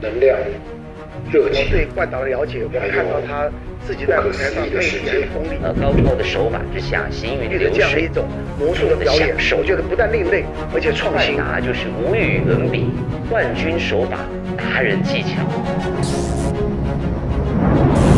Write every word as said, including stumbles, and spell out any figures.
能量、热情。 对冠导的了解，我们看到他自己在舞台上魅力还有功力， 呃，高超的手法是想行云流水这样的一种魔术的表演，我觉得不但另类，而且创新。 达就是无与伦比，冠军手法，达人技巧。